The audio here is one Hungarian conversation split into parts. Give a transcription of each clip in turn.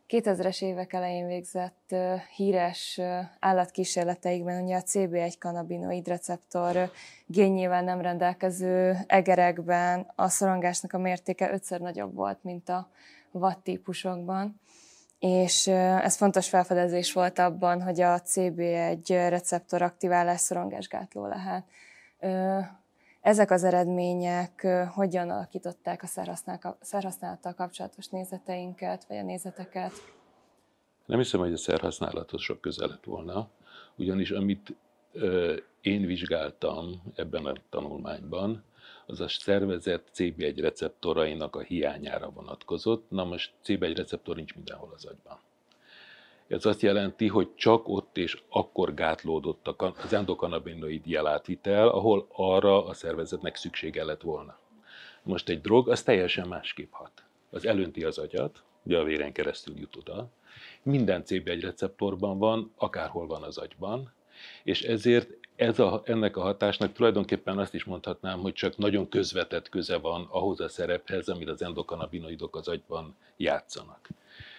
2000-es évek elején végzett híres állatkísérleteikben ugye a CB1 kannabinoid receptor génjével nem rendelkező egerekben a szorongásnak a mértéke 5-szer nagyobb volt, mint a vad típusokban. És ez fontos felfedezés volt abban, hogy a CB1 receptor aktiválás szorongásgátló lehet. Ezek az eredmények hogyan alakították a szerhasználattal kapcsolatos nézeteinket, vagy a nézeteket? Nem hiszem, hogy a szerhasználathoz sok köze lett volna, ugyanis amit én vizsgáltam ebben a tanulmányban, az a szervezet CB1 receptorainak a hiányára vonatkozott. Na most CB1 receptor nincs mindenhol az agyban. Ez azt jelenti, hogy csak ott és akkor gátlódott az endokannabinoid jelátvitel, ahol arra a szervezetnek szüksége lett volna. Most egy drog, az teljesen másképp hat. Az elönti az agyat, ugye a véren keresztül jut oda. Minden CB1 receptorban van, akárhol van az agyban, és ezért ennek a hatásnak tulajdonképpen azt is mondhatnám, hogy csak nagyon közvetett köze van ahhoz a szerephez, amit az endokannabinoidok az agyban játszanak.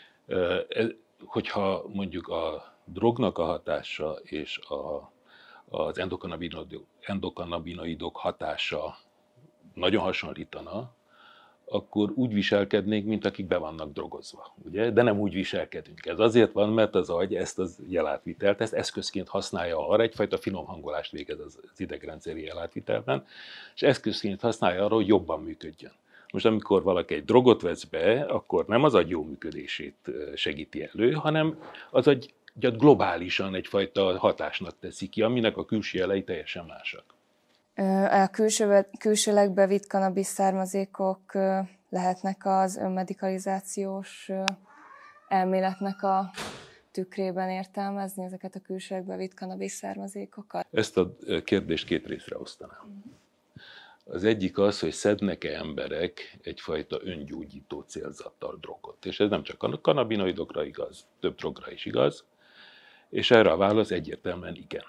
Hogyha mondjuk a drognak a hatása és az endokannabinoidok hatása nagyon hasonlítana, akkor úgy viselkednénk, mint akik be vannak drogozva, ugye? De nem úgy viselkedünk. Ez azért van, mert az agy ezt az jelátvitelt, ezt eszközként használja arra, egyfajta finom hangolást végez az idegrendszeri jelátvitelben, és eszközként használja arra, hogy jobban működjön. Most amikor valaki egy drogot vesz be, akkor nem az agy jó működését segíti elő, hanem az agyat globálisan egyfajta hatásnak teszi ki, aminek a külső jelei teljesen másak. A külsőleg bevitt kannabisz származékok lehetnek az önmedikalizációs elméletnek a tükrében értelmezni ezeket a külsőleg bevitt kannabisz származékokat? Ezt a kérdést két részre osztanám. Az egyik az, hogy szednek-e emberek egyfajta öngyógyító célzattal drogot. És ez nem csak a kannabinoidokra igaz, több drogra is igaz, és erre a válasz egyértelműen igen.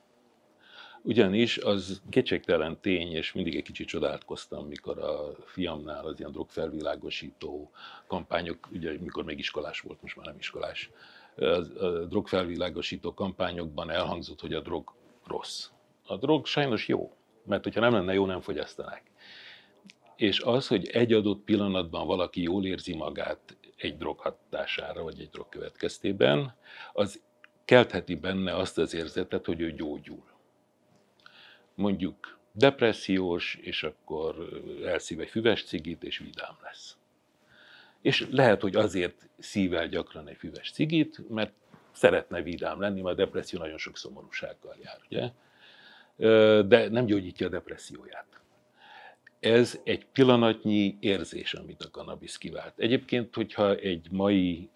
Ugyanis az kétségtelen tény, és mindig egy kicsit csodálkoztam, mikor a fiamnál az ilyen drogfelvilágosító kampányok, ugye mikor még iskolás volt, most már nem iskolás, a drogfelvilágosító kampányokban elhangzott, hogy a drog rossz. A drog sajnos jó, mert hogyha nem lenne jó, nem fogyasztanák. És az, hogy egy adott pillanatban valaki jól érzi magát egy drog hatására, vagy egy drog következtében, az keltheti benne azt az érzetet, hogy ő gyógyul. Mondjuk depressziós, és akkor elszív egy füves cigit, és vidám lesz. És lehet, hogy azért szív el gyakran egy füves cigit, mert szeretne vidám lenni, mert a depresszió nagyon sok szomorúsággal jár, ugye? De nem gyógyítja a depresszióját. Ez egy pillanatnyi érzés, amit a kannabisz kivált. Egyébként, hogyha egy mai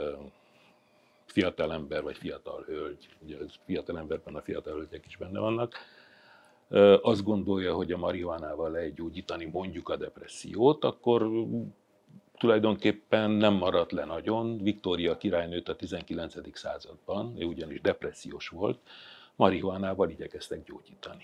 fiatalember vagy fiatal hölgy, ugye a fiatalemberben a fiatal hölgyek is benne vannak, azt gondolja, hogy a marihuánával lehet gyógyítani mondjuk a depressziót, akkor tulajdonképpen nem maradt le nagyon. Viktória királynőt a 19. században, ő ugyanis depressziós volt, marihuánával igyekeztek gyógyítani.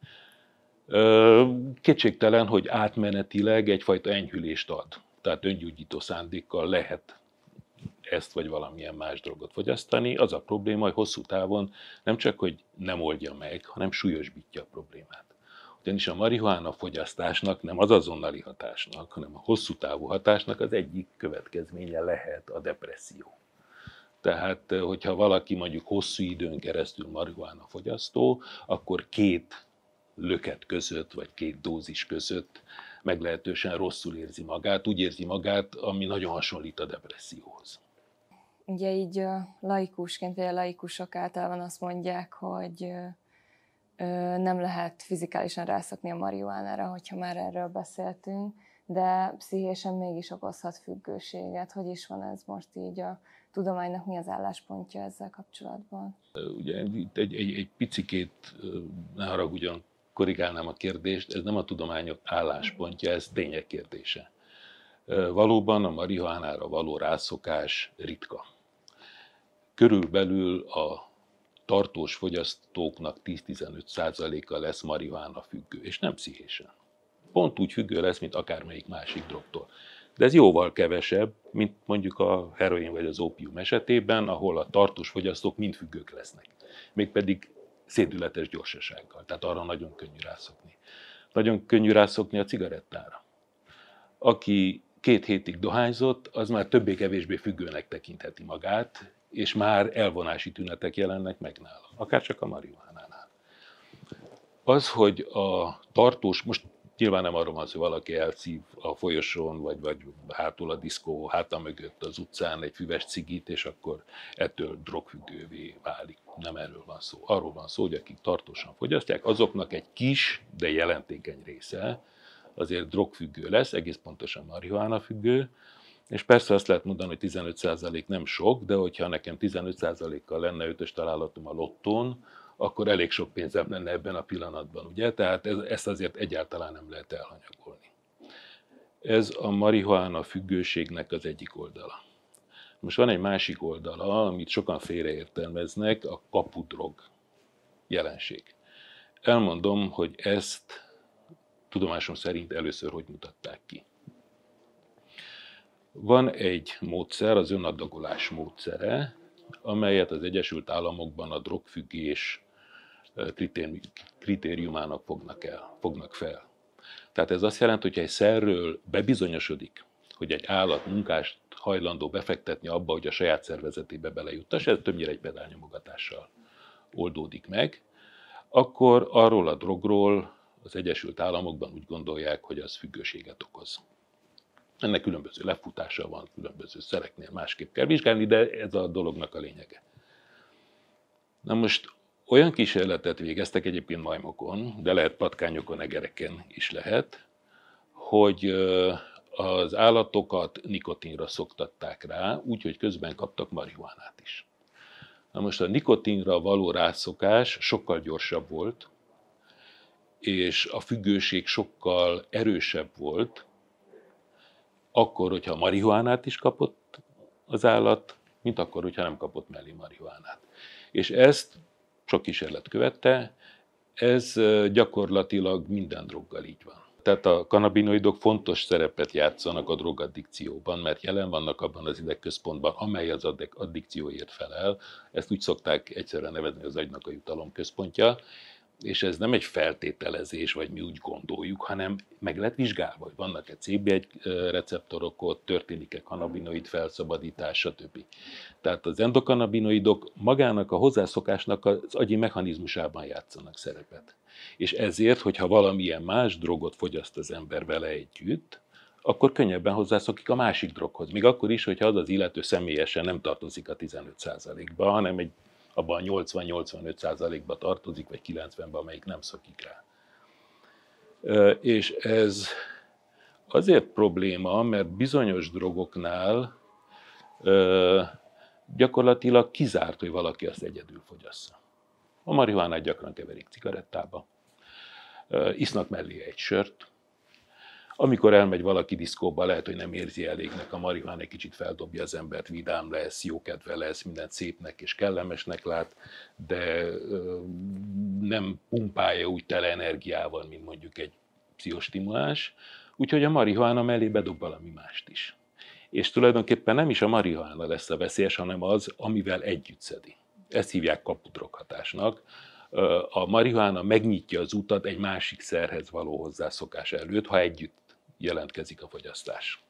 Kétségtelen, hogy átmenetileg egyfajta enyhülést ad. Tehát öngyógyító szándékkal lehet ezt vagy valamilyen más drogot fogyasztani. Az a probléma, hogy hosszú távon nem csak, hogy nem oldja meg, hanem súlyosbítja a problémát. Ugyanis a marihuána fogyasztásnak nem az azonnali hatásnak, hanem a hosszú távú hatásnak az egyik következménye lehet a depresszió. Tehát, hogyha valaki mondjuk hosszú időn keresztül marihuána fogyasztó, akkor 2 löket között, vagy 2 dózis között meglehetősen rosszul érzi magát, úgy érzi magát, ami nagyon hasonlít a depresszióhoz. Ugye így laikusként, vagy a laikusok általában azt mondják, hogy nem lehet fizikálisan rászokni a marihuánára, hogyha már erről beszéltünk, de pszichésen mégis okozhat függőséget. Hogy is van ez most így a tudománynak, mi az álláspontja ezzel kapcsolatban? Ugye egy picikét, ne haragudjon, korrigálnám a kérdést, ez nem a tudományok álláspontja, ez tények kérdése. Valóban a marihuánára való rászokás ritka. Körülbelül a tartós fogyasztóknak 10-15%-a lesz marihuána függő, és nem pszichésen. Pont úgy függő lesz, mint akármelyik másik drogtól. De ez jóval kevesebb, mint mondjuk a heroin vagy az ópium esetében, ahol a tartós fogyasztók mind függők lesznek. Mégpedig szédületes gyorsasággal, tehát arra nagyon könnyű rászokni. Nagyon könnyű rászokni a cigarettára. Aki 2 hétig dohányzott, az már többé-kevésbé függőnek tekintheti magát, és már elvonási tünetek jelennek meg nála, akár csak a marihuánánál. Az, hogy a tartós, most nyilván nem arról van szó, hogy valaki elszív a folyosón, vagy hátul a diszkó háta mögött az utcán egy füves cigit, és akkor ettől drogfüggővé válik. Nem erről van szó. Arról van szó, hogy akik tartósan fogyasztják, azoknak egy kis, de jelentékeny része azért drogfüggő lesz, egész pontosan marihuána függő, és persze azt lehet mondani, hogy 15% nem sok, de hogyha nekem 15%-kal lenne 5-ös találatom a lottón, akkor elég sok pénzem lenne ebben a pillanatban, ugye? Tehát ezt azért egyáltalán nem lehet elhanyagolni. Ez a marihuána függőségnek az egyik oldala. Most van egy másik oldala, amit sokan félreértelmeznek, a kapudrog jelenség. Elmondom, hogy ezt tudomásom szerint először hogy mutatták ki. Van egy módszer, az önadagolás módszere, amelyet az Egyesült Államokban a drogfüggés kritériumának fognak fel. Tehát ez azt jelenti, hogy egy szerről bebizonyosodik, hogy egy állat munkást hajlandó befektetni abba, hogy a saját szervezetébe belejuttassa, ez többnyire egy pedálnyomogatással oldódik meg, akkor arról a drogról az Egyesült Államokban úgy gondolják, hogy az függőséget okoz. Ennek különböző lefutása van, különböző szereknél másképp kell vizsgálni, de ez a dolognak a lényege. Na most olyan kísérletet végeztek egyébként majmokon, de lehet patkányokon, egereken is lehet, hogy az állatokat nikotinra szoktatták rá, úgyhogy közben kaptak marihuánát is. Na most a nikotinra való rászokás sokkal gyorsabb volt, és a függőség sokkal erősebb volt, akkor, hogyha marihuánát is kapott az állat, mint akkor, hogyha nem kapott mellé marihuánát. És ezt sok kísérlet követte, ez gyakorlatilag minden droggal így van. Tehát a kannabinoidok fontos szerepet játszanak a drogaddikcióban, mert jelen vannak abban az idegközpontban, amely az addikcióért felel. Ezt úgy szokták egyszerűen nevezni, az agynak a jutalomközpontja, és ez nem egy feltételezés, vagy mi úgy gondoljuk, hanem meg lett vizsgálva, hogy vannak-e CB1 receptorok ott, történik-e kannabinoid felszabadítás, stb. Tehát az endokannabinoidok magának a hozzászokásnak az agyi mechanizmusában játszanak szerepet. És ezért, hogyha valamilyen más drogot fogyaszt az ember vele együtt, akkor könnyebben hozzászokik a másik droghoz. Még akkor is, hogyha az az illető személyesen nem tartozik a 15%-ba, hanem abban a 80-85%-ba tartozik, vagy 90-ben, amelyik nem szokik rá. És ez azért probléma, mert bizonyos drogoknál gyakorlatilag kizárt, hogy valaki azt egyedül fogyassza. A marihuánát gyakran keverik cigarettába, isznak mellé egy sört. Amikor elmegy valaki diszkóba, lehet, hogy nem érzi elégnek, a marihuána egy kicsit feldobja az embert, vidám lesz, jókedve lesz, mindent szépnek és kellemesnek lát, de nem pumpálja úgy tele energiával, mint mondjuk egy pszichostimulás, úgyhogy a marihuána mellé bedob valami mást is. És tulajdonképpen nem is a marihuána lesz a veszélyes, hanem az, amivel együtt szedi. Ezt hívják kapudroghatásnak. A marihuána megnyitja az utat egy másik szerhez való hozzászokás előtt, ha együtt jelentkezik a fogyasztás.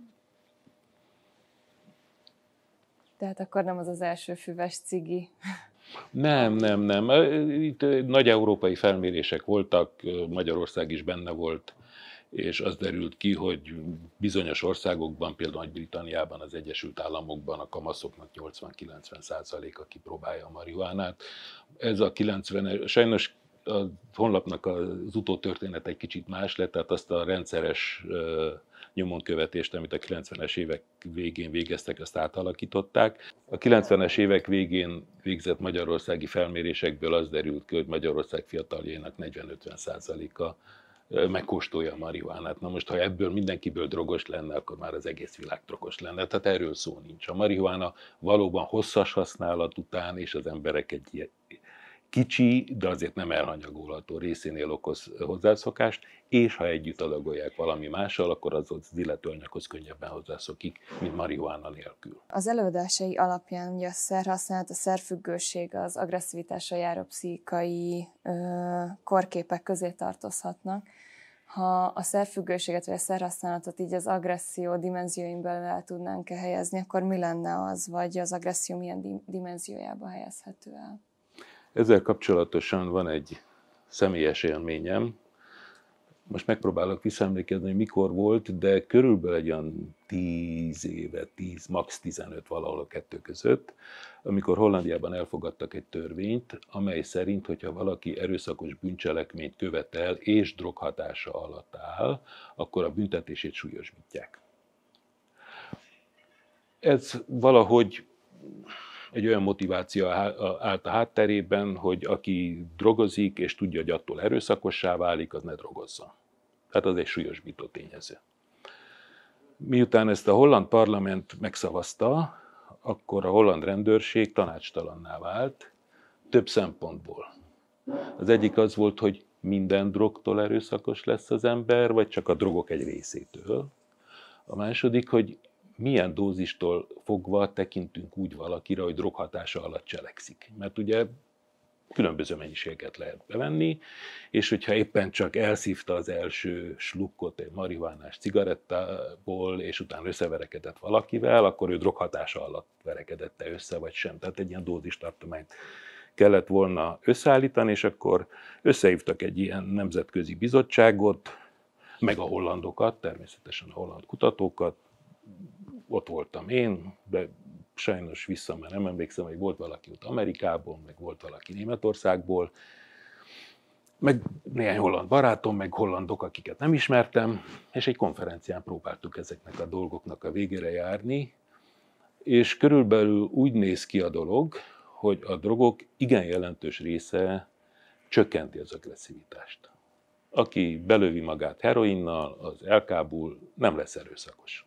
Tehát akkor nem az az első füves cigi. Nem. Itt nagy európai felmérések voltak, Magyarország is benne volt, és az derült ki, hogy bizonyos országokban, például Nagy-Britanniában, az Egyesült Államokban a kamaszoknak 80-90%-a kipróbálja a marihuánát. Ez a 90, sajnos a honlapnak az utótörténet egy kicsit más lett, tehát azt a rendszeres nyomonkövetést, amit a 90-es évek végén végeztek, azt átalakították. A 90-es évek végén végzett magyarországi felmérésekből az derült ki, hogy Magyarország fiataljainak 40-50%-a megkóstolja a marihuánát. Na most, ha ebből mindenkiből drogos lenne, akkor már az egész világ drogos lenne. Tehát erről szó nincs. A marihuána valóban hosszas használat után, és az emberek egy kicsi, de azért nem elhanyagolható részénél okoz hozzászokást, és ha együtt adagolják valami mással, akkor az illető anyaghoz könnyebben hozzászokik, mint marihuána nélkül. Az előadásai alapján ugye a szerhasználat, a szerfüggőség az agresszivitással járó pszichikai korképek közé tartozhatnak. Ha a szerfüggőséget vagy a szerhasználatot így az agresszió dimenzióin belül el tudnánk helyezni, akkor mi lenne az, vagy az agresszió milyen dimenziójába helyezhető el? Ezzel kapcsolatosan van egy személyes élményem. Most megpróbálok visszaemlékezni, hogy mikor volt, de körülbelül egy olyan 10 éve, max. 15 valahol a kettő között, amikor Hollandiában elfogadtak egy törvényt, amely szerint, hogyha valaki erőszakos bűncselekményt követel és droghatása alatt áll, akkor a büntetését súlyosbítják. Ez valahogy egy olyan motiváció állt a hátterében, hogy aki drogozik és tudja, hogy attól erőszakossá válik, az ne drogozzon. Tehát az egy súlyosbító tényező. Miután ezt a holland parlament megszavazta, akkor a holland rendőrség tanácstalanná vált több szempontból. Az egyik az volt, hogy minden drogtól erőszakos lesz az ember, vagy csak a drogok egy részétől. A második, hogy milyen dózistól fogva tekintünk úgy valakire, hogy droghatása alatt cselekszik. Mert ugye különböző mennyiséget lehet bevenni, és hogyha éppen csak elszívta az első slukkot egy marihuánás cigarettából, és utána összeverekedett valakivel, akkor ő droghatása alatt verekedette össze, vagy sem. Tehát egy ilyen dózistartományt kellett volna összeállítani, és akkor összehívtak egy ilyen nemzetközi bizottságot, meg a hollandokat, természetesen a holland kutatókat. Ott voltam én, de sajnos vissza már nem emlékszem, hogy volt valaki ott Amerikából, meg volt valaki Németországból, meg néhány holland barátom, meg hollandok, akiket nem ismertem, és egy konferencián próbáltuk ezeknek a dolgoknak a végére járni, és körülbelül úgy néz ki a dolog, hogy a drogok igen jelentős része csökkenti az agresszivitást. Aki belövi magát heroinnal, az elkábul, nem lesz erőszakos.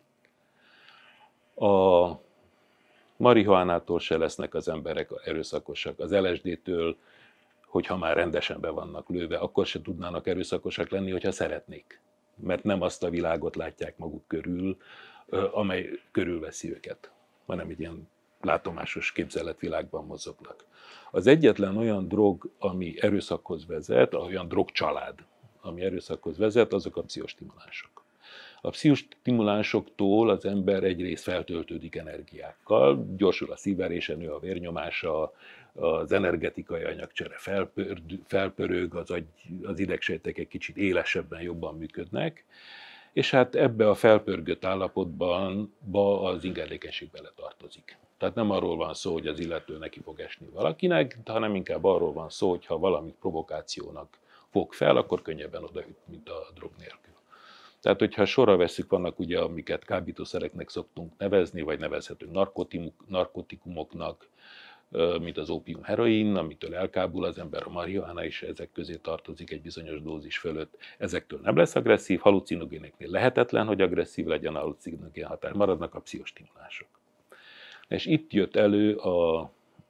A marihuánától se lesznek az emberek erőszakosak, az LSD-től, hogyha már rendesen be vannak lőve, akkor se tudnának erőszakosak lenni, hogyha szeretnék. Mert nem azt a világot látják maguk körül, amely körülveszi őket, hanem egy ilyen látomásos képzeletvilágban mozognak. Az egyetlen olyan drog, ami erőszakhoz vezet, olyan drogcsalád, ami erőszakhoz vezet, azok a pszichostimulánsok. A pszichosztimulánsoktól az ember egyrészt feltöltődik energiákkal, gyorsul a szívverése, nő a vérnyomása, az energetikai anyagcsere felpörög, az idegsejtek egy kicsit élesebben, jobban működnek, és hát ebbe a felpörgött állapotban az ingerlékenység beletartozik. Tehát nem arról van szó, hogy az illető neki fog esni valakinek, hanem inkább arról van szó, hogy ha valamit provokációnak fog fel, akkor könnyebben odaüt, mint a drog nélkül. Tehát, hogyha sorra vesszük, vannak ugye, amiket kábítószereknek szoktunk nevezni, vagy nevezhetünk narkotikumoknak, mint az ópium, heroin, amitől elkábul az ember, a marihuána is ezek közé tartozik egy bizonyos dózis fölött. Ezektől nem lesz agresszív, halucinogéneknél lehetetlen, hogy agresszív legyen, a halucinogén határ, maradnak a pszichostimulánsok. És itt jött elő a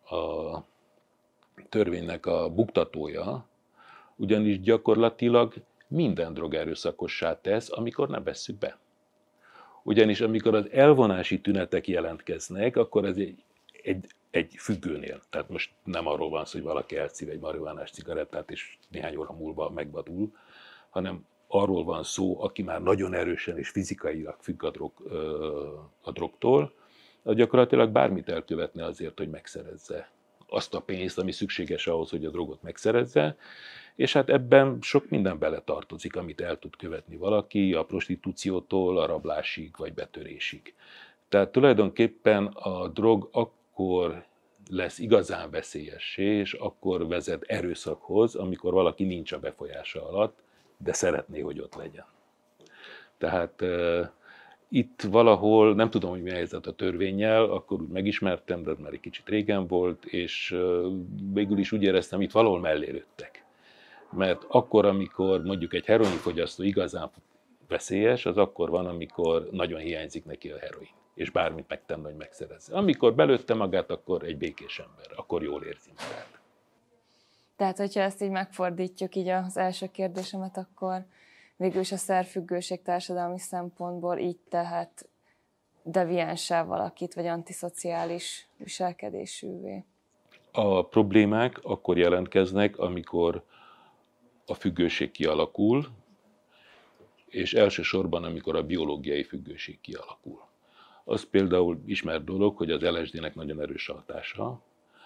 törvénynek a buktatója, ugyanis gyakorlatilag minden drog erőszakossá tesz, amikor nem vesszük be. Ugyanis amikor az elvonási tünetek jelentkeznek, akkor ez egy függőnél. Tehát most nem arról van szó, hogy valaki elszív egy marihuánás cigarettát, és néhány óra múlva megvadul, hanem arról van szó, aki már nagyon erősen és fizikailag függ a drogtól, az gyakorlatilag bármit elkövetne azért, hogy megszerezze azt a pénzt, ami szükséges ahhoz, hogy a drogot megszerezze, és hát ebben sok minden beletartozik, amit el tud követni valaki, a prostitúciótól a rablásig vagy betörésig. Tehát tulajdonképpen a drog akkor lesz igazán veszélyessé, és akkor vezet erőszakhoz, amikor valaki nincs a befolyása alatt, de szeretné, hogy ott legyen. Tehát itt valahol, nem tudom, hogy mi a helyzet a törvénnyel, akkor úgy megismertem, de ez már egy kicsit régen volt, és végül is úgy éreztem, itt valahol mellé lőttek. Mert akkor, amikor mondjuk egy heroinfogyasztó igazán veszélyes, az akkor van, amikor nagyon hiányzik neki a heroin, és bármit megtenne, hogy megszerezze. Amikor belőtte magát, akkor egy békés ember, akkor jól érzi magát. Tehát, hogyha ezt így megfordítjuk így az első kérdésemet, akkor végül is a szerfüggőség társadalmi szempontból így tehet deviánssá valakit, vagy antiszociális viselkedésűvé. A problémák akkor jelentkeznek, amikor a függőség kialakul, és elsősorban, amikor a biológiai függőség kialakul. Az például ismert dolog, hogy az LSD-nek nagyon erős a hatása.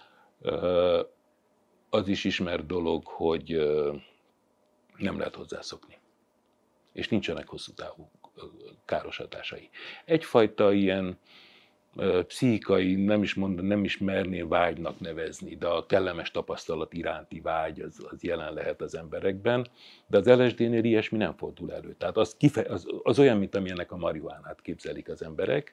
Az is ismert dolog, hogy nem lehet hozzászokni. És nincsenek hosszú távú káros hatásai. Egyfajta ilyen pszichikai, nem is merném vágynak nevezni, de a kellemes tapasztalat iránti vágy az jelen lehet az emberekben, de az LSD-nél ilyesmi nem fordul elő. Tehát az olyan, mint amilyennek a marihuánát képzelik az emberek.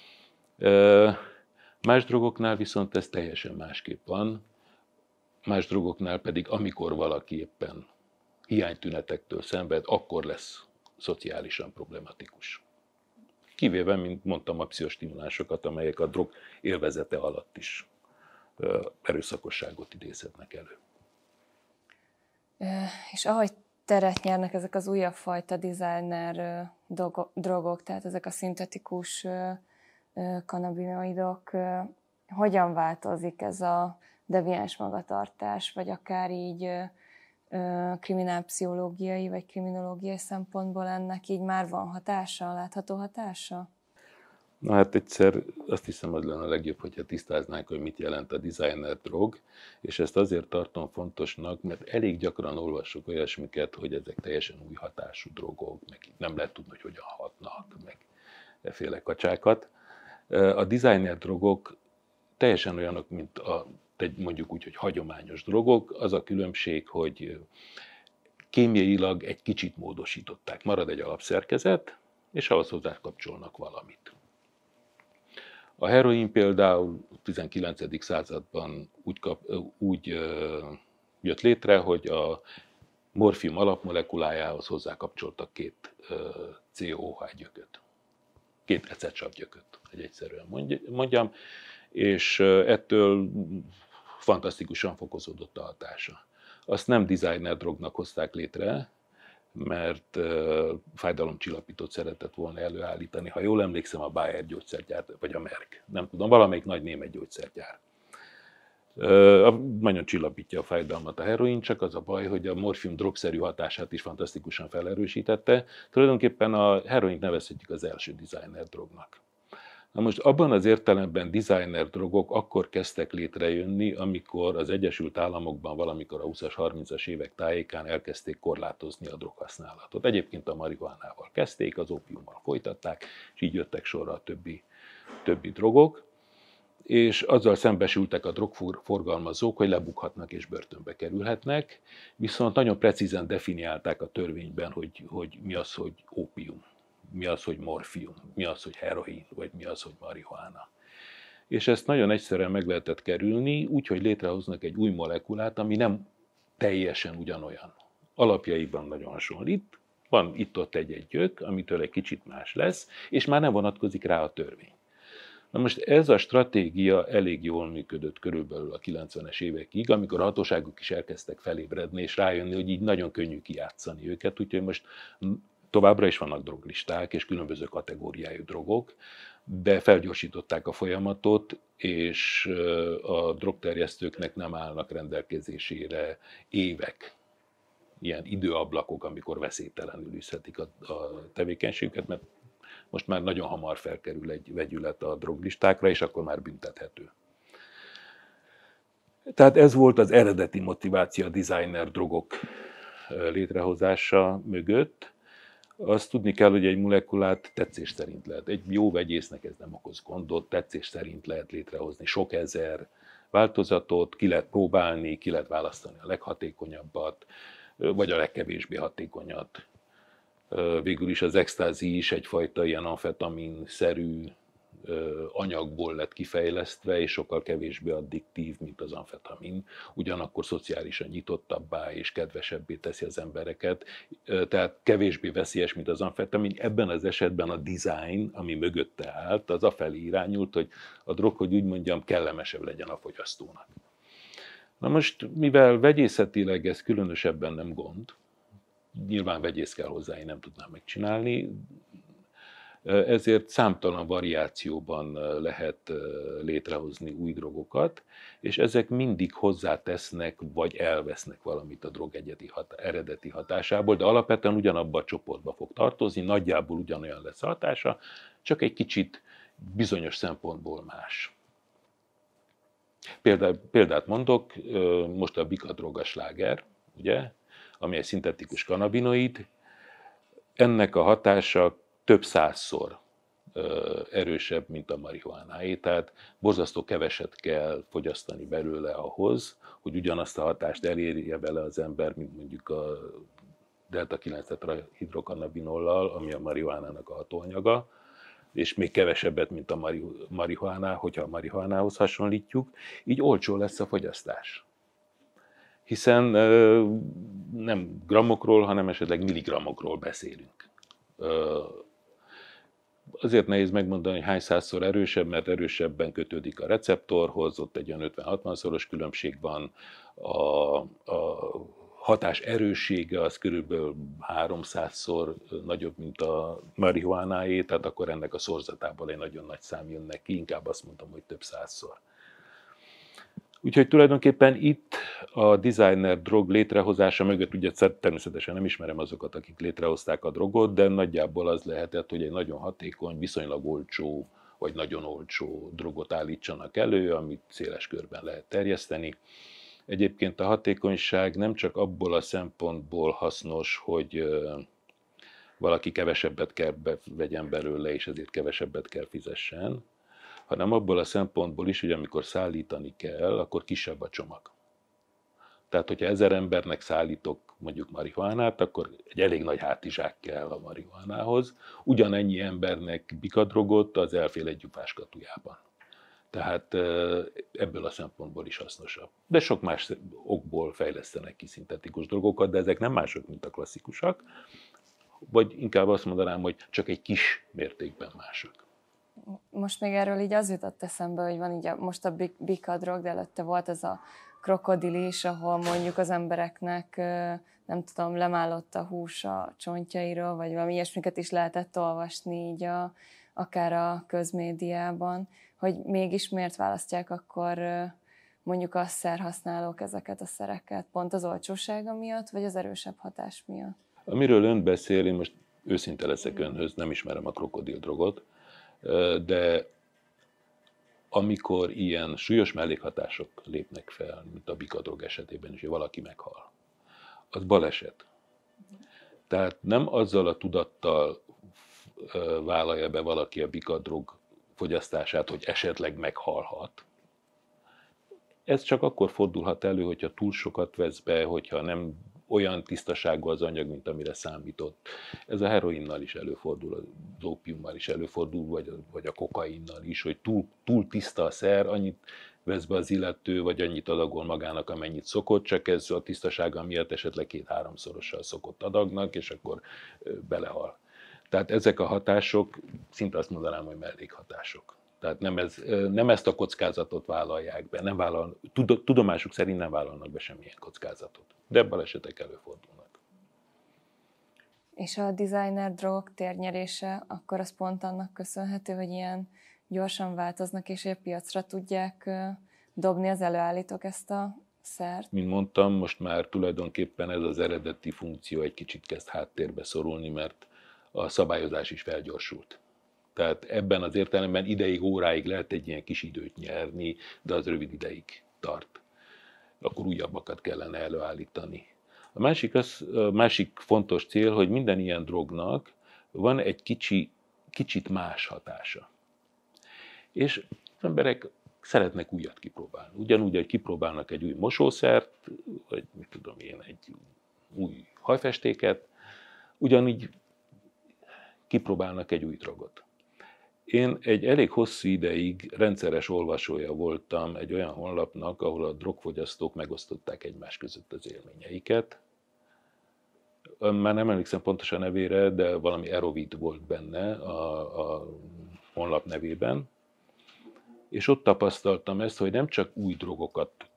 Más drogoknál viszont ez teljesen másképp van. Más drogoknál pedig, amikor valaki éppen hiánytünetektől szenved, akkor lesz szociálisan problematikus. Kivéve, mint mondtam, a pszichosztimulánsokat, amelyek a drog élvezete alatt is erőszakosságot idézhetnek elő. És ahogy teret nyernek ezek az újabb fajta designer drogok, tehát ezek a szintetikus kannabinoidok, hogyan változik ez a deviáns magatartás, vagy akár így kriminálpszichológiai vagy kriminológiai szempontból ennek így már van hatása, látható hatása? Na hát egyszer azt hiszem, az lenne a legjobb, hogyha tisztáznánk, hogy mit jelent a designer drog, és ezt azért tartom fontosnak, mert elég gyakran olvassuk olyasmiket, hogy ezek teljesen új hatású drogok, meg nem lehet tudni, hogy hogyan hatnak, meg efféle kacsákat. A designer drogok teljesen olyanok, mint mondjuk úgy, hogy hagyományos drogok, az a különbség, hogy kémiailag egy kicsit módosították. Marad egy alapszerkezet, és ahhoz hozzá kapcsolnak valamit. A heroin például a 19. században úgy jött létre, hogy a morfium alapmolekulájához hozzákapcsoltak két COH gyököt. Két ecetsav gyököt, hogy egyszerűen mondjam, és ettől fantasztikusan fokozódott a hatása. Azt nem designer drognak hozták létre, mert fájdalomcsillapítót szeretett volna előállítani. Ha jól emlékszem, a Bayer gyógyszergyár, vagy a Merck, nem tudom, valamelyik nagy német gyógyszergyár. Nagyon csillapítja a fájdalmat a heroin, csak az a baj, hogy a morfium drogszerű hatását is fantasztikusan felerősítette. Tulajdonképpen a heroint nevezhetjük az első designer drognak. Na most abban az értelemben designer drogok akkor kezdtek létrejönni, amikor az Egyesült Államokban valamikor a 20-as, 30-as évek tájékán elkezdték korlátozni a droghasználatot. Egyébként a marihuánával kezdték, az ópiummal folytatták, és így jöttek sorra a többi drogok, és azzal szembesültek a drogforgalmazók, hogy lebukhatnak és börtönbe kerülhetnek, viszont nagyon precízen definiálták a törvényben, hogy mi az, hogy ópium, mi az, hogy morfium, mi az, hogy heroin, vagy mi az, hogy marihuána. És ezt nagyon egyszerűen meg lehetett kerülni, úgyhogy létrehoznak egy új molekulát, ami nem teljesen ugyanolyan. Alapjaiban nagyon hasonlít, van itt-ott egy gyök, amitől egy kicsit más lesz, és már nem vonatkozik rá a törvény. Na most ez a stratégia elég jól működött körülbelül a 90-es évekig, amikor a hatóságok is elkezdtek felébredni, és rájönni, hogy így nagyon könnyű kijátszani őket, úgyhogy most továbbra is vannak droglisták és különböző kategóriájú drogok, de felgyorsították a folyamatot, és a drogterjesztőknek nem állnak rendelkezésére évek, ilyen időablakok, amikor veszélytelenül űzhetik a tevékenységüket, mert most már nagyon hamar felkerül egy vegyület a droglistákra, és akkor már büntethető. Tehát ez volt az eredeti motiváció a designer drogok létrehozása mögött. Azt tudni kell, hogy egy molekulát tetszés szerint lehet. Egy jó vegyésznek ez nem okoz gondot, tetszés szerint lehet létrehozni sok ezer változatot, ki lehet próbálni, ki lehet választani a leghatékonyabbat, vagy a legkevésbé hatékonyat. Végül is az extázi is egyfajta ilyen amfetamin-szerű anyagból lett kifejlesztve, és sokkal kevésbé addiktív, mint az amfetamin. Ugyanakkor szociálisan nyitottabbá és kedvesebbé teszi az embereket, tehát kevésbé veszélyes, mint az amfetamin. Ebben az esetben a design, ami mögötte állt, az afelé irányult, hogy a drog, hogy úgy mondjam, kellemesebb legyen a fogyasztónak. Na most, mivel vegyészetileg ez különösebben nem gond, nyilván vegyész kell hozzá, én nem tudnám megcsinálni, ezért számtalan variációban lehet létrehozni új drogokat, és ezek mindig hozzátesznek, vagy elvesznek valamit a drog eredeti hatásából, de alapvetően ugyanabba a csoportba fog tartozni, nagyjából ugyanolyan lesz a hatása, csak egy kicsit bizonyos szempontból más. Példát mondok, most a bikadrog a sláger, ugye, ami egy szintetikus kanabinoid, ennek a hatása több százszor erősebb, mint a marihuánáé, tehát borzasztó keveset kell fogyasztani belőle ahhoz, hogy ugyanazt a hatást elérje vele az ember, mint mondjuk a delta-9 tetrahidrokannabinollal, ami a marihuánának a hatóanyaga, és még kevesebbet, mint a marihuáná, hogyha a marihuánához hasonlítjuk, így olcsó lesz a fogyasztás. Hiszen nem grammokról, hanem esetleg milligrammokról beszélünk. Azért nehéz megmondani, hogy hány százszor erősebb, mert erősebben kötődik a receptorhoz, ott egy olyan 50-60-szoros különbség van, a hatás erőssége az körülbelül 300-szor nagyobb, mint a marihuánáé, tehát akkor ennek a szorzatából egy nagyon nagy szám jön neki, inkább azt mondom, hogy több százszor. Úgyhogy tulajdonképpen itt a designer drog létrehozása mögött, ugye természetesen nem ismerem azokat, akik létrehozták a drogot, de nagyjából az lehetett, hogy egy nagyon hatékony, viszonylag olcsó, vagy nagyon olcsó drogot állítsanak elő, amit széles körben lehet terjeszteni. Egyébként a hatékonyság nem csak abból a szempontból hasznos, hogy valaki kevesebbet kell vegyen belőle, és ezért kevesebbet kell fizessen, hanem abból a szempontból is, hogy amikor szállítani kell, akkor kisebb a csomag. Tehát, hogyha 1000 embernek szállítok mondjuk marihuánát, akkor egy elég nagy hátizsák kell a marihuánához. Ugyanennyi embernek bikadrogot az elfél egy gyufás katujában. Tehát ebből a szempontból is hasznosabb. De sok más okból fejlesztenek ki szintetikus drogokat, de ezek nem mások, mint a klasszikusak. Vagy inkább azt mondanám, hogy csak egy kis mértékben mások. Most még erről így az jutott eszembe, hogy van így most a bikadrog, de előtte volt ez a krokodil is, ahol mondjuk az embereknek, nem tudom, lemállott a hús a csontjairól, vagy valami ilyesmiket is lehetett olvasni így akár a közmédiában, hogy mégis miért választják akkor mondjuk a szerhasználók ezeket a szereket, pont az olcsósága miatt, vagy az erősebb hatás miatt? Amiről ön beszél, én most őszinte leszek önhöz, nem ismerem a krokodildrogot, de amikor ilyen súlyos mellékhatások lépnek fel, mint a bikadrog esetében is, hogy valaki meghal, az baleset. Tehát nem azzal a tudattal vállalja be valaki a bikadrog fogyasztását, hogy esetleg meghalhat. Ez csak akkor fordulhat elő, hogyha túl sokat vesz be, hogyha nem olyan tisztaságú az anyag, mint amire számított. Ez a heroinnal is előfordul, az ópiummal is előfordul, vagy a kokainnal is, hogy túl tiszta a szer, annyit vesz be az illető, vagy annyit adagol magának, amennyit szokott, csak ez a tisztasága miatt esetleg 2-3-szorossal szokott adagnak, és akkor belehal. Tehát ezek a hatások, szinte azt mondanám, hogy mellékhatások. Tehát nem ezt a kockázatot vállalják be, tudomásuk szerint nem vállalnak be semmilyen kockázatot. De balesetek előfordulnak. És a designer drogok térnyerése, akkor az pont annak köszönhető, hogy ilyen gyorsan változnak, és a piacra tudják dobni az előállítók ezt a szert? Mint mondtam, most már tulajdonképpen ez az eredeti funkció egy kicsit kezd háttérbe szorulni, mert a szabályozás is felgyorsult. Tehát ebben az értelemben ideig, óráig lehet egy ilyen kis időt nyerni, de az rövid ideig tart. Akkor újabbakat kellene előállítani. A másik fontos cél, hogy minden ilyen drognak van egy kicsit más hatása. És az emberek szeretnek újat kipróbálni. Ugyanúgy, hogy kipróbálnak egy új mosószert, vagy mit tudom én, egy új hajfestéket, ugyanígy kipróbálnak egy új drogot. Én egy elég hosszú ideig rendszeres olvasója voltam egy olyan honlapnak, ahol a drogfogyasztók megosztották egymás között az élményeiket. Már nem emlékszem pontosan nevére, de valami Erovid volt benne a honlap nevében. És ott tapasztaltam ezt, hogy nem csak új drogokat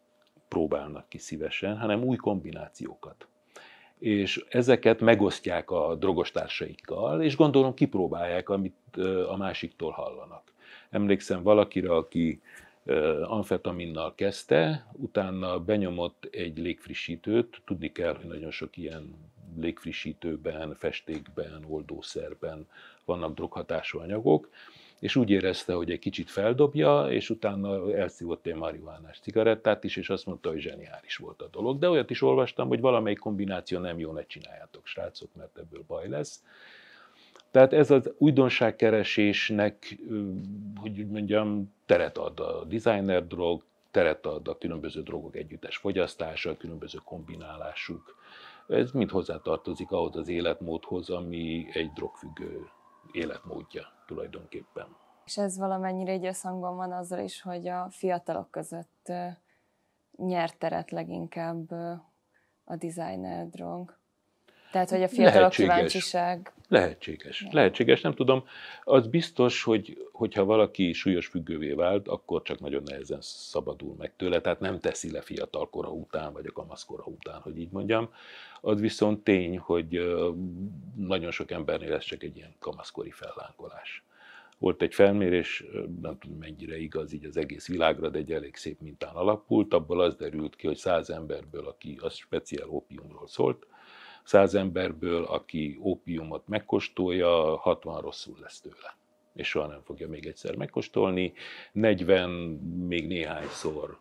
próbálnak ki szívesen, hanem új kombinációkat. És ezeket megosztják a drogostársaikkal, és gondolom kipróbálják, amit a másiktól hallanak. Emlékszem valakire, aki amfetaminnal kezdte, utána benyomott egy légfrissítőt. Tudni kell, hogy nagyon sok ilyen légfrissítőben, festékben, oldószerben vannak droghatású anyagok, és úgy érezte, hogy egy kicsit feldobja, és utána elszívott egy marihuánás cigarettát is, és azt mondta, hogy zseniális volt a dolog. De olyat is olvastam, hogy valamelyik kombináció nem jó, ne csináljátok, srácok, mert ebből baj lesz. Tehát ez az újdonságkeresésnek, hogy úgy mondjam, teret ad a designer drog, teret ad a különböző drogok együttes fogyasztása, a különböző kombinálásuk. Ez mind hozzátartozik ahhoz az életmódhoz, ami egy drogfüggő életmódja tulajdonképpen. És ez valamennyire egy összhangban van azzal is, hogy a fiatalok között nyert teret leginkább a designer drog. Tehát, hogy a fiatalok kíváncsiság... Lehetséges, nem tudom. Az biztos, hogyha valaki súlyos függővé vált, akkor csak nagyon nehezen szabadul meg tőle, tehát nem teszi le fiatalkora után, vagy a kamaszkora után, hogy így mondjam. Az viszont tény, hogy nagyon sok embernél ez csak egy ilyen kamaszkori fellánkolás. Volt egy felmérés, nem tudom mennyire igaz így az egész világra, de egy elég szép mintán alapult, abból az derült ki, hogy 100 emberből, aki az speciál ópiumról szólt, 100 emberből, aki ópiumot megkóstolja, 60 rosszul lesz tőle. És soha nem fogja még egyszer megkóstolni. 40 még néhányszor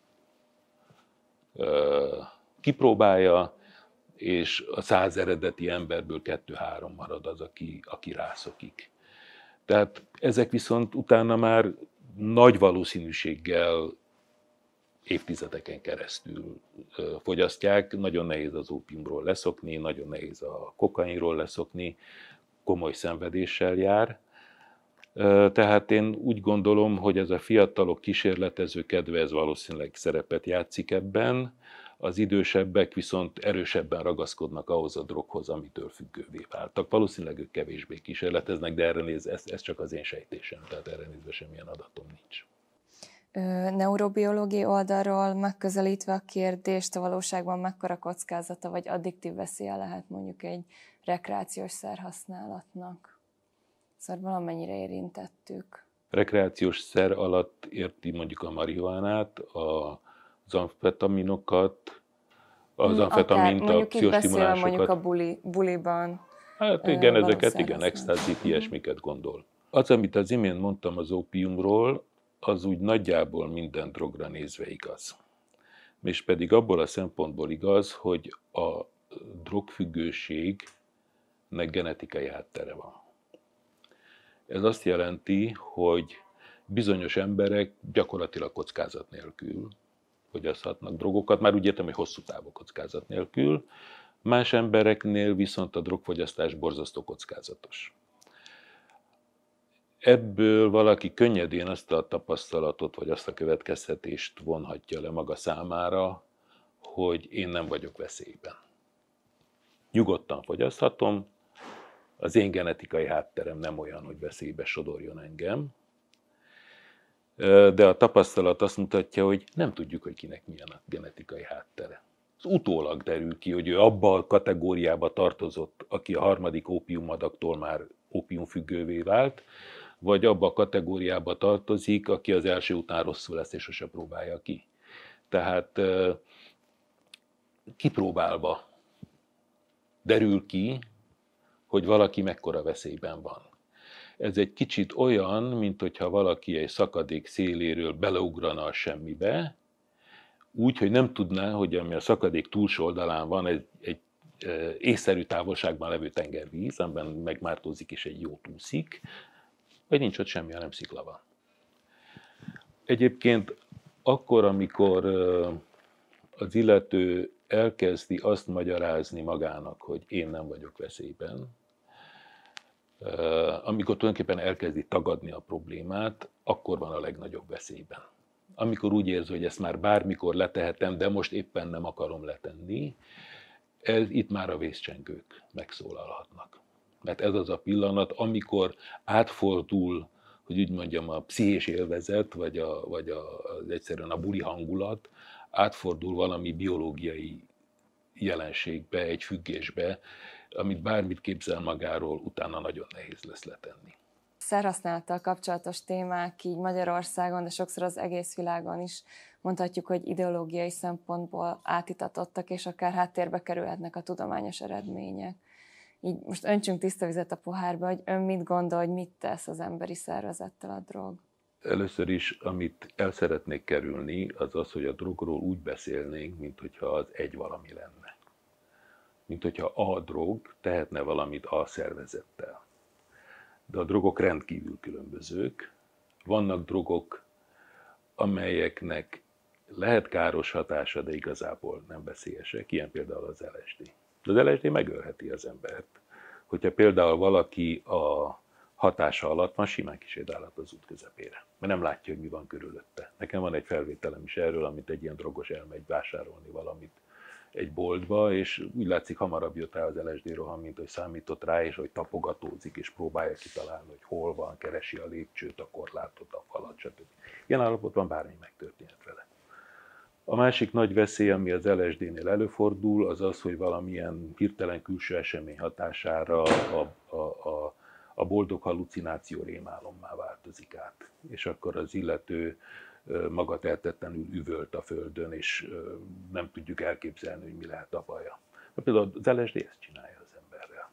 kipróbálja, és a 100 eredeti emberből 2-3 marad az, aki rászokik. Tehát ezek viszont utána már nagy valószínűséggel évtizedeken keresztül fogyasztják. Nagyon nehéz az ópiumról leszokni, nagyon nehéz a kokainról leszokni, komoly szenvedéssel jár. Tehát én úgy gondolom, hogy ez a fiatalok kísérletező kedve, ez valószínűleg szerepet játszik ebben. Az idősebbek viszont erősebben ragaszkodnak ahhoz a droghoz, amitől függővé váltak. Valószínűleg ők kevésbé kísérleteznek, de erre néz, ez csak az én sejtésem, tehát erre nézve semmilyen adatom nincs. Neurobiológiai oldalról megközelítve a kérdést, a valóságban mekkora kockázata vagy addiktív veszélye lehet mondjuk egy rekreációs szerhasználatnak? Szóval valamennyire érintettük. Rekreációs szer alatt érti mondjuk a marihuánát, az amfetaminokat, az amfetamint, a pszichostimulásokat. Mondjuk a buliban. Hát igen, ezeket, igen, extázit, ilyesmiket gondol. Az, amit az imént mondtam az ópiumról, az úgy nagyjából minden drogra nézve igaz. És pedig abból a szempontból igaz, hogy a drogfüggőségnek genetikai háttere van. Ez azt jelenti, hogy bizonyos emberek gyakorlatilag kockázat nélkül fogyaszthatnak drogokat, már úgy értem, hogy hosszú távú kockázat nélkül, más embereknél viszont a drogfogyasztás borzasztó kockázatos. Ebből valaki könnyedén azt a tapasztalatot, vagy azt a következtetést vonhatja le maga számára, hogy én nem vagyok veszélyben. Nyugodtan fogyaszthatom, az én genetikai hátterem nem olyan, hogy veszélybe sodorjon engem, de a tapasztalat azt mutatja, hogy nem tudjuk, hogy kinek milyen a genetikai háttere. Az utólag derül ki, hogy ő abba a kategóriába tartozott, aki a harmadik ópiumadagtól már ópiumfüggővé vált, vagy abba a kategóriába tartozik, aki az első után rosszul lesz, és sose próbálja ki. Tehát kipróbálva derül ki, hogy valaki mekkora veszélyben van. Ez egy kicsit olyan, mint hogyha valaki egy szakadék széléről beleugrana a semmibe, úgy, hogy nem tudná, hogy ami a szakadék túlsó oldalán van, egy észszerű távolságban levő tengervíz, amiben megmártózik és egy jót úszik, vagy nincs ott semmi, hanem szikla van. Egyébként akkor, amikor az illető elkezdi azt magyarázni magának, hogy én nem vagyok veszélyben, amikor tulajdonképpen elkezdi tagadni a problémát, akkor van a legnagyobb veszélyben. Amikor úgy érzi, hogy ezt már bármikor letehetem, de most éppen nem akarom letenni, itt már a vészcsengők megszólalhatnak. Mert ez az a pillanat, amikor átfordul, hogy úgy mondjam, a pszichés élvezet, vagy egyszerűen a buli hangulat, átfordul valami biológiai jelenségbe, egy függésbe, amit bármit képzel magáról, utána nagyon nehéz lesz letenni. Szerhasználattal kapcsolatos témák így Magyarországon, de sokszor az egész világon is mondhatjuk, hogy ideológiai szempontból átitatottak, és akár háttérbe kerülhetnek a tudományos eredmények. Így most öntsünk tiszta vizet a pohárba, hogy ön mit gondol, hogy mit tesz az emberi szervezettel a drog? Először is, amit el szeretnék kerülni, az az, hogy a drogról úgy beszélnénk, mint hogyha az egy valami lenne. Mint hogyha a drog tehetne valamit a szervezettel. De a drogok rendkívül különbözők. Vannak drogok, amelyeknek lehet káros hatása, de igazából nem veszélyesek, ilyen például az LSD. De az LSD megölheti az embert. Hogyha például valaki a hatása alatt van, simán kisétálhat az út közepére, mert nem látja, hogy mi van körülötte. Nekem van egy felvételem is erről, amit egy ilyen drogos elmegy vásárolni valamit egy boltba, és úgy látszik, hamarabb jött rá az LSD roham, mint hogy számított rá, és hogy tapogatózik, és próbálja kitalálni, hogy hol van, keresi a lépcsőt, a korlátot, a falat, stb. Ilyen állapotban bármi megtörténhet vele. A másik nagy veszély, ami az LSD-nél előfordul, az az, hogy valamilyen hirtelen külső esemény hatására a boldog hallucináció rémálommá változik át. És akkor az illető magatehetetlenül üvölt a földön, és nem tudjuk elképzelni, hogy mi lehet a baja. Például az LSD ezt csinálja az emberrel.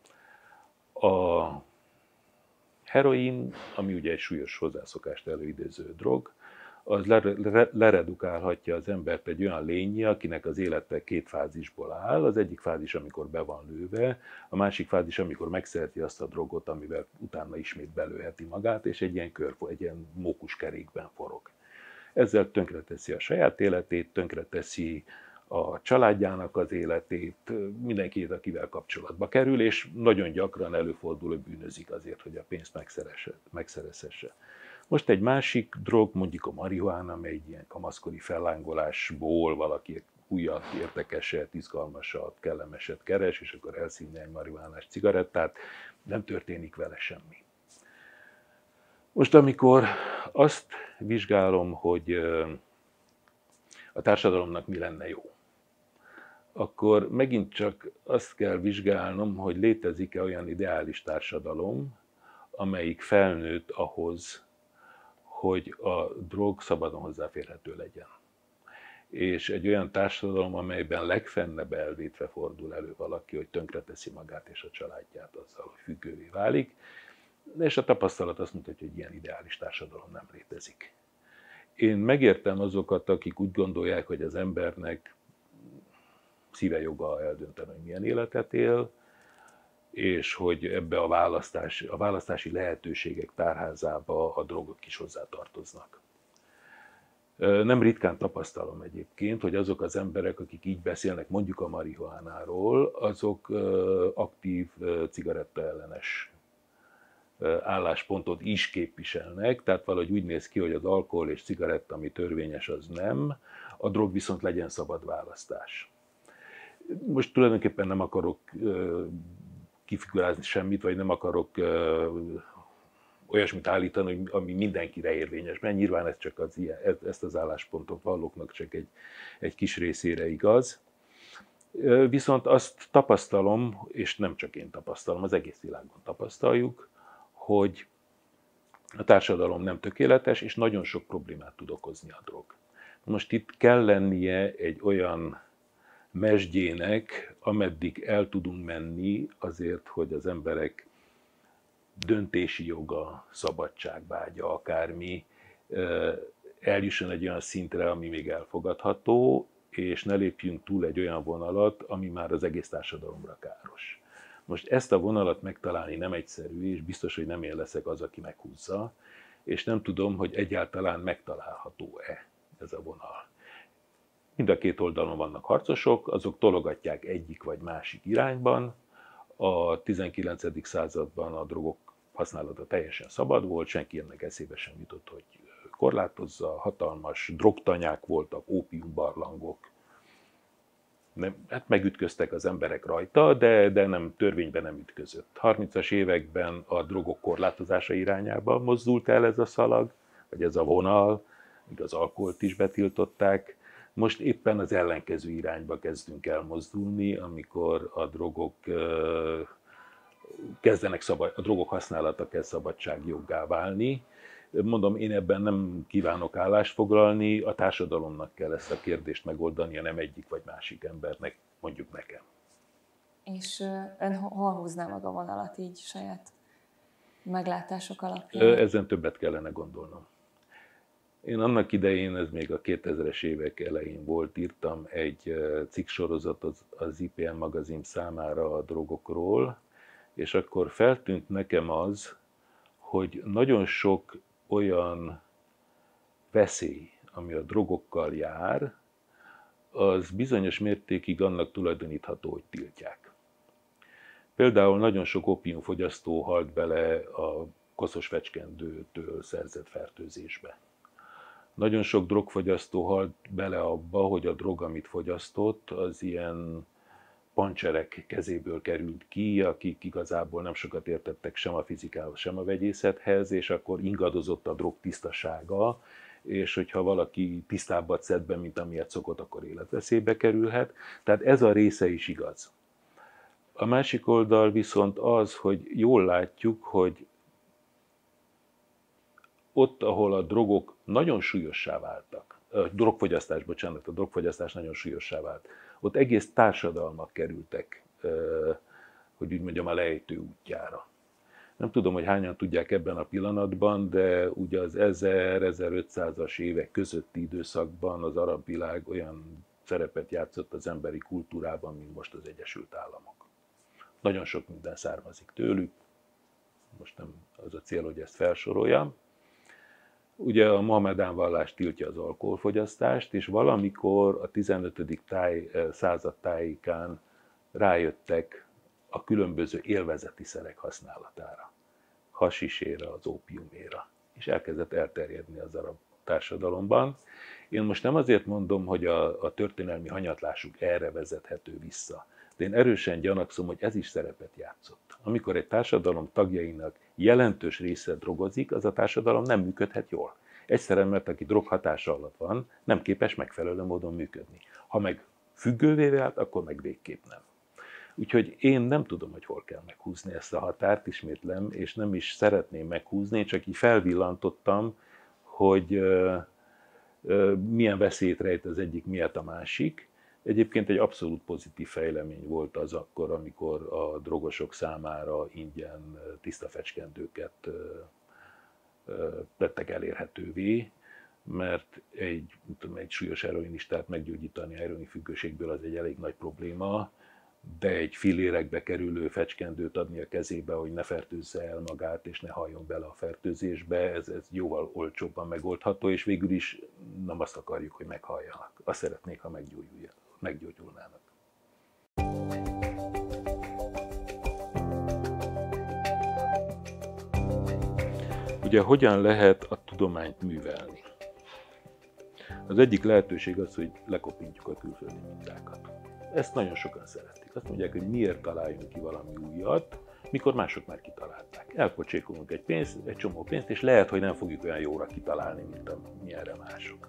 A heroin, ami ugye egy súlyos hozzászokást előidéző drog, az leredukálhatja az embert egy olyan lényi, akinek az élete két fázisból áll. Az egyik fázis, amikor be van lőve, a másik fázis, amikor megszereti azt a drogot, amivel utána ismét belőheti magát, és egy ilyen mókuskerékben forog. Ezzel tönkreteszi a saját életét, tönkreteszi a családjának az életét, mindenkit, akivel kapcsolatba kerül, és nagyon gyakran előfordul, hogy bűnözik azért, hogy a pénzt megszerezhesse. Most egy másik drog, mondjuk a marihuána, amely egy ilyen kamaszkori fellángolásból valaki újat, érdekeset, izgalmasat, kellemeset keres, és akkor elszívni egy marihuánás cigarettát, nem történik vele semmi. Most amikor azt vizsgálom, hogy a társadalomnak mi lenne jó, akkor megint csak azt kell vizsgálnom, hogy létezik-e olyan ideális társadalom, amelyik felnőtt ahhoz, hogy a drog szabadon hozzáférhető legyen. És egy olyan társadalom, amelyben legfennebb elvétve fordul elő valaki, hogy tönkreteszi magát és a családját azzal, hogy függővé válik, és a tapasztalat azt mutatja, hogy ilyen ideális társadalom nem létezik. Én megértem azokat, akik úgy gondolják, hogy az embernek szíve joga eldönteni, hogy milyen életet él, és hogy ebbe a választási lehetőségek tárházába a drogok is hozzátartoznak. Nem ritkán tapasztalom egyébként, hogy azok az emberek, akik így beszélnek mondjuk a marihuánáról, azok aktív cigarettaellenes álláspontot is képviselnek, tehát valahogy úgy néz ki, hogy az alkohol és cigaretta, ami törvényes, az nem, a drog viszont legyen szabad választás. Most tulajdonképpen nem akarok kifigurázni semmit, vagy nem akarok olyasmit állítani, ami mindenkire érvényes, mert nyilván ez csak ezt az álláspontot vallóknak csak egy kis részére igaz. Viszont azt tapasztalom, és nem csak én tapasztalom, az egész világon tapasztaljuk, hogy a társadalom nem tökéletes, és nagyon sok problémát tud okozni a drog. Most itt kell lennie egy olyan mesdjének, ameddig el tudunk menni azért, hogy az emberek döntési joga, szabadságvágya, akármi eljusson egy olyan szintre, ami még elfogadható, és ne lépjünk túl egy olyan vonalat, ami már az egész társadalomra káros. Most ezt a vonalat megtalálni nem egyszerű, és biztos, hogy nem én leszek az, aki meghúzza, és nem tudom, hogy egyáltalán megtalálható-e ez a vonal. Mind a két oldalon vannak harcosok, azok tologatják egyik vagy másik irányban. A 19. században a drogok használata teljesen szabad volt, senki ennek eszébe sem jutott, hogy korlátozza, hatalmas drogtanyák voltak, ópiumbarlangok. Hát megütköztek az emberek rajta, de nem, törvényben nem ütközött. 30-as években a drogok korlátozása irányába mozdult el ez a szalag, vagy ez a vonal, míg az alkoholt is betiltották, Most éppen az ellenkező irányba kezdünk elmozdulni, amikor a drogok a drogok használata kezd szabadságjoggá válni. Mondom, én ebben nem kívánok állást foglalni, a társadalomnak kell ezt a kérdést megoldania, nem egyik vagy másik embernek, mondjuk nekem. És ön hol húzná meg a vonalat így saját meglátások alapján? Ezen többet kellene gondolnom. Én annak idején, ez még a 2000-es évek elején volt, írtam egy cikksorozatot az IPN magazin számára a drogokról, és akkor feltűnt nekem az, hogy nagyon sok olyan veszély, ami a drogokkal jár, az bizonyos mértékig annak tulajdonítható, hogy tiltják. Például nagyon sok opiumfogyasztó halt bele a koszos fecskendőtől szerzett fertőzésbe. Nagyon sok drogfogyasztó halt bele abba, hogy a drog, amit fogyasztott, az ilyen pancserek kezéből került ki, akik igazából nem sokat értettek sem a fizikához, sem a vegyészethez, és akkor ingadozott a drog tisztasága, és hogyha valaki tisztábbat szed be, mint amilyet szokott, akkor életveszélybe kerülhet. Tehát ez a része is igaz. A másik oldal viszont az, hogy jól látjuk, hogy ott, ahol a drogok nagyon súlyossá váltak, a drogfogyasztás nagyon súlyossá vált, ott egész társadalmak kerültek, hogy úgy mondjam, a lejtő útjára. Nem tudom, hogy hányan tudják ebben a pillanatban, de ugye az 1000-1500-as évek közötti időszakban az arab világ olyan szerepet játszott az emberi kultúrában, mint most az Egyesült Államok. Nagyon sok minden származik tőlük, most nem az a cél, hogy ezt felsoroljam. Ugye a mohamedán vallás tiltja az alkoholfogyasztást, és valamikor a 15. század tájékán rájöttek a különböző élvezeti szerek használatára, hasisére, az ópiuméra, és elkezdett elterjedni az arab társadalomban. Én most nem azért mondom, hogy a történelmi hanyatlásuk erre vezethető vissza, de én erősen gyanakszom, hogy ez is szerepet játszott. Amikor egy társadalom tagjainak jelentős része drogozik, az a társadalom nem működhet jól. Egyszerűen, mert aki drog hatása alatt van, nem képes megfelelő módon működni. Ha meg függővé vált, akkor meg végképp nem. Úgyhogy én nem tudom, hogy hol kell meghúzni ezt a határt, ismétlem, és nem is szeretném meghúzni, csak így felvillantottam, hogy milyen veszélyt rejt az egyik miatt a másik. Egyébként egy abszolút pozitív fejlemény volt az akkor, amikor a drogosok számára ingyen tiszta fecskendőket tettek elérhetővé, mert egy súlyos heroinistát meggyógyítani a heroin függőségből az egy elég nagy probléma, de egy fillérekbe kerülő fecskendőt adni a kezébe, hogy ne fertőzze el magát, és ne halljon bele a fertőzésbe, ez jóval olcsóbban megoldható, és végül is nem azt akarjuk, hogy meghalljanak. Azt szeretnék, ha meggyógyulnának. Ugye hogyan lehet a tudományt művelni? Az egyik lehetőség az, hogy lekopintjuk a külföldi mintákat. Ezt nagyon sokan szeretik. Azt mondják, hogy miért találjunk ki valami újat, mikor mások már kitalálták. Elpocsékolunk egy csomó pénzt, és lehet, hogy nem fogjuk olyan jóra kitalálni, mint amilyenre mások.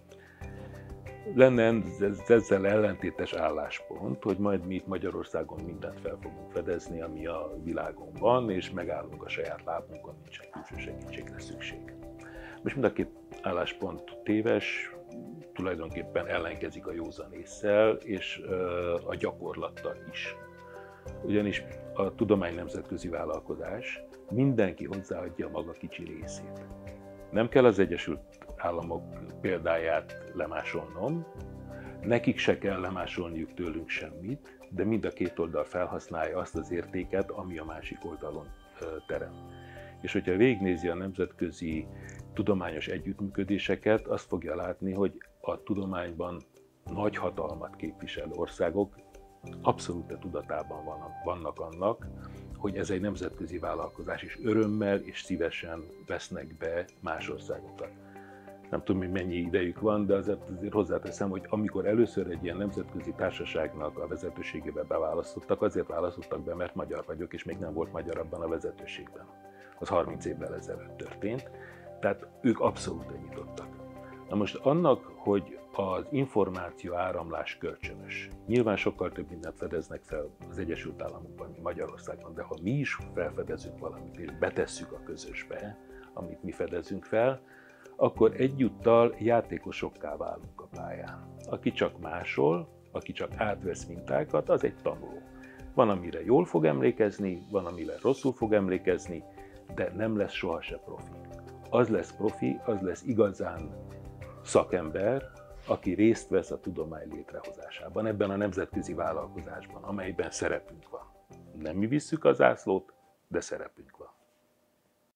Lenne ezzel ellentétes álláspont, hogy majd mi itt Magyarországon mindent fel fogunk fedezni, ami a világon van, és megállunk a saját lábunkon, nincsen külső segítségre szükség. Most mind a két álláspont téves, tulajdonképpen ellenkezik a józan ésszel és a gyakorlattal is. Ugyanis a tudomány nemzetközi vállalkozás, mindenki hozzáadja a maga kicsi részét. Nem kell az Egyesült Államok példáját lemásolnom, nekik se kell lemásolniuk tőlünk semmit, de mind a két oldal felhasználja azt az értéket, ami a másik oldalon terem. És hogyha végignézi a nemzetközi tudományos együttműködéseket, azt fogja látni, hogy a tudományban nagy hatalmat képviselő országok abszolút tudatában vannak annak, hogy ez egy nemzetközi vállalkozás, és örömmel és szívesen vesznek be más országokat. Nem tudom, hogy mennyi idejük van, de azért hozzáteszem, hogy amikor először egy ilyen nemzetközi társaságnak a vezetőségébe beválasztottak, azért választottak be, mert magyar vagyok, és még nem volt magyar abban a vezetőségben. Az 30 évvel ezelőtt történt, tehát ők abszolút nyitottak. Na most annak, hogy az információ áramlás kölcsönös. Nyilván sokkal több mindent fedeznek fel az Egyesült Államokban, mint Magyarországon, de ha mi is felfedezünk valamit, és betesszük a közösbe, amit mi fedezünk fel, akkor egyúttal játékosokká válunk a pályán. Aki csak másol, aki csak átvesz mintákat, az egy tanuló. Van, amire jól fog emlékezni, van, amire rosszul fog emlékezni, de nem lesz sohasem profi. Az lesz profi, az lesz igazán szakember, aki részt vesz a tudomány létrehozásában, ebben a nemzetközi vállalkozásban, amelyben szerepünk van. Nem mi visszük a zászlót, de szerepünk van.